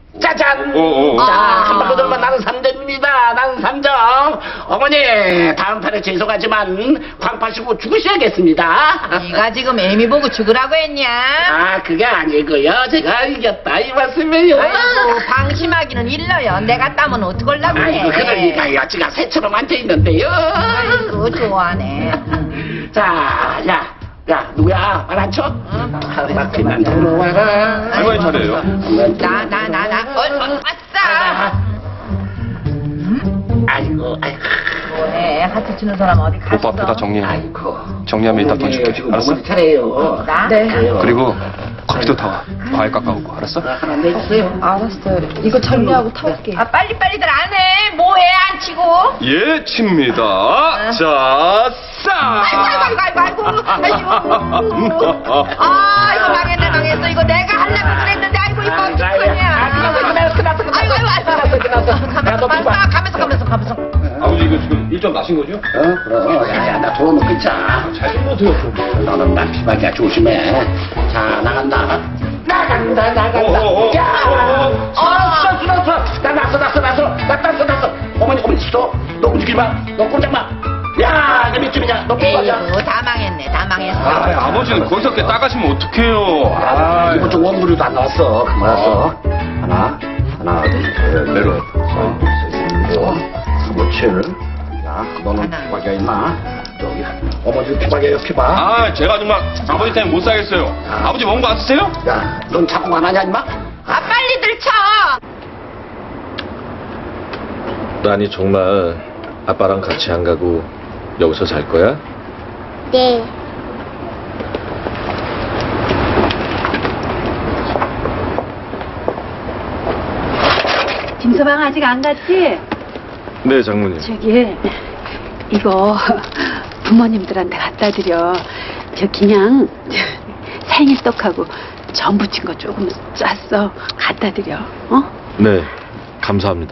짜잔! 자, 한번더 들으면 나는 삼정입니다. 나는 삼정. 어머니, 다음 판에 죄송하지만 광파시고 죽으셔야겠습니다. 네가 지금 애미 보고 죽으라고 했냐? 아, 그게 아니고요. 제가 이겼다 이 말씀이에요. 아이고, 방심하기는 일러요. 내가 따면 어떡하려고 그래. 아이고, 그러니까요. 지가 새처럼 앉아있는데요. 아이고, 좋아하네. 자, 야, 누구야? 말 안 쳐? 나 그만 들어와라. 할머니 차례예요. 아싸! 아이고. 뭐해, 하트 치는 사람 어디 갔어? 오빠 앞에다 정리해. 아이고. 정리하면 이따 돈 줄게. 알았어? 차례요. 네. 그리고 커피도 타와. 과일 깎아오고. 알았어? 하나 내주세요. 알았어요. 이거 정리하고 타올게. 아, 빨리빨리들 안 해. 뭐해, 안 치고? 예, 칩니다. 자, 싸! 아이고. 아, 이거 망했어. 이거 내가 하려고 그랬는데, 아이고, 이거 어떡하냐. 가면서. 아버지 이거 지금 1점 나신 거죠? 야, 나 도와놓고 있자. 잘 좀 보세요. 너는 나 피박이야, 조심해. 자, 나간다. 어어어. 야! 나 났어. 어머니, 스톱. 너 움직이지 마. 너 꼼짝 마. 야, 이게 몇 점이냐? 너 뽑아자. 에이구, 다 망했어. 아버지는 거기서 이렇게 따가시면 어떡해요. 이거 좀 원무리도 안 나왔어. 그만했어. 하나, 둘, 멜로. 그렇지. 야, 너는 피박이야, 임마. 저기, 어머니 피박이에요, 피박. 아, 제가 정말 아버지 때문에 못 살겠어요. 아버지 뭔 거 안 쓰세요? 야, 넌 자꾸 안 하냐, 임마? 아, 빨리들 쳐. 라니 정말 아빠랑 같이 안 가고 여기서 잘 거야? 네. 김서방 아직 안 갔지? 네, 장모님. 저기 이거 부모님들한테 갖다 드려. 그냥 생일떡하고 전 부친 거 조금 짰어. 갖다 드려. 네, 감사합니다.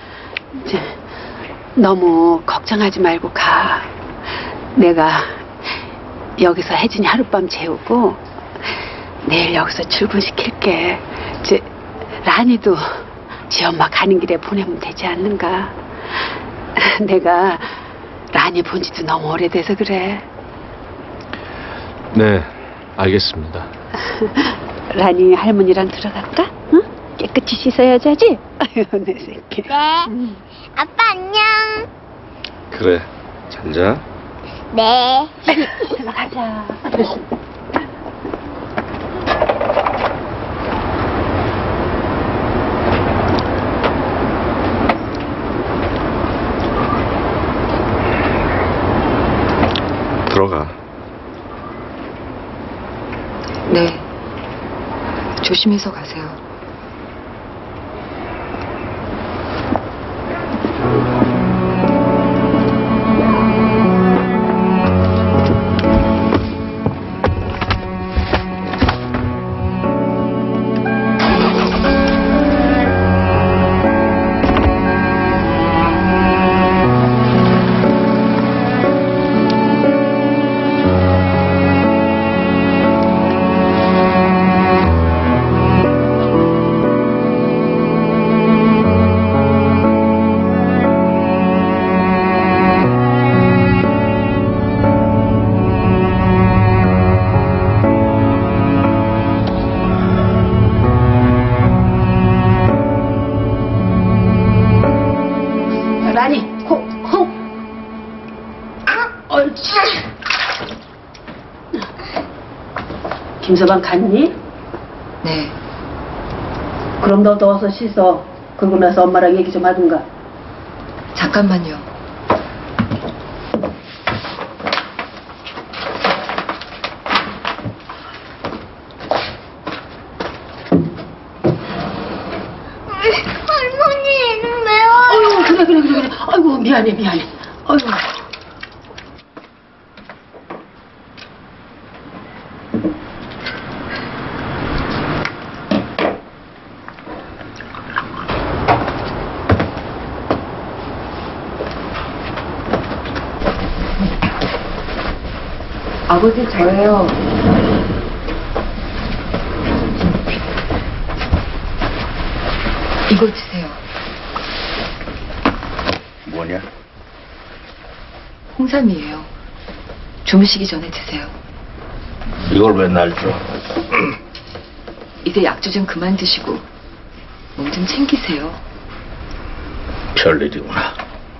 너무 걱정하지 말고 가. 내가 여기서 혜진이 하룻밤 재우고 내일 여기서 출근시킬게. 라니도 지 엄마 가는 길에 보내면 되지 않는가. 내가 라니 본 지도 너무 오래돼서 그래. 네, 알겠습니다. 라니 할머니랑 들어갈까? 응? 깨끗이 씻어야지 하지? 아유, 내 새끼. 네. 아빠 안녕. 그래, 잘 자. 네. 들어가자. 들어가. 네. 조심해서 가세요. 라니, 호. 옳지. 김서방 갔니? 네. 그럼 너도 어서 씻어. 그러고 나서 엄마랑 얘기 좀 하든가. 잠깐만요. 할머니, 매워요. 어휴, 그래. 아이고, 미안해. 어휴. 아버지 저예요. 이거 드세요. 뭐냐? 홍삼이에요. 주무시기 전에 드세요. 이걸 왜 날 줘? 이제 약주 좀 그만 드시고 몸 좀 챙기세요. 별일이구나.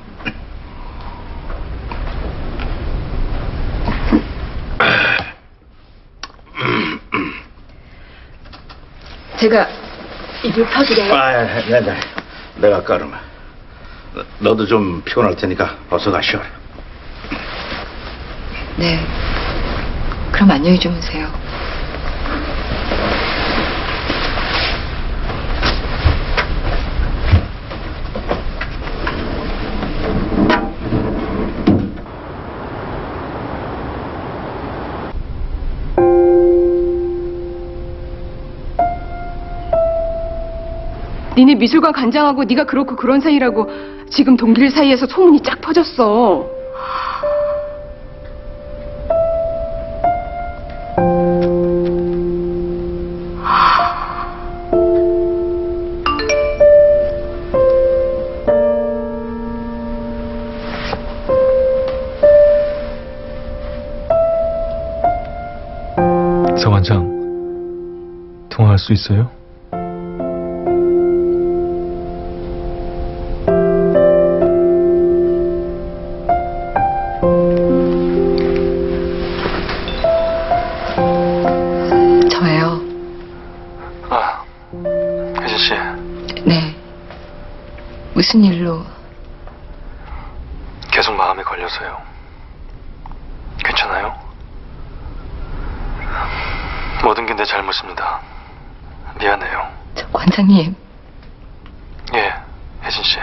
제가 입을 펴드려요. 내가 깔으마. 너도 좀 피곤할 테니까 어서 가시오. 네. 그럼 안녕히 주무세요. 니네 미술관 관장하고 네가 그렇고 그런 사이라고 지금 동기들 사이에서 소문이 쫙 퍼졌어. 서 관장, 통화할 수 있어요? 저예요. 아, 혜진 씨. 네. 무슨 일로? 계속 마음에 걸려서요. 괜찮아요? 모든 게 내 잘못입니다. 미안해요. 저 관장님, 예, 혜진 씨.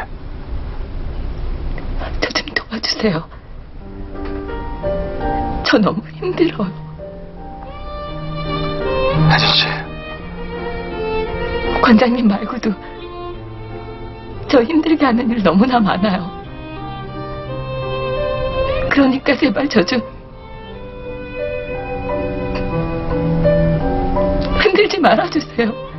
저 좀 도와주세요. 저 너무 힘들어요. 혜진 씨. 관장님 말고도 저 힘들게 하는 일 너무나 많아요. 그러니까 제발 저 좀 흔들지 말아주세요.